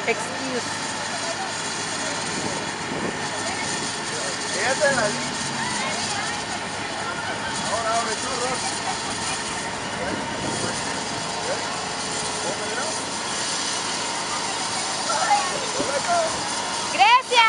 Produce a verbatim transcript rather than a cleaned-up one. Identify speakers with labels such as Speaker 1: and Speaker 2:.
Speaker 1: Excuse.
Speaker 2: Quédate en la línea. Ahora abre tú, Ross.
Speaker 1: Grecia.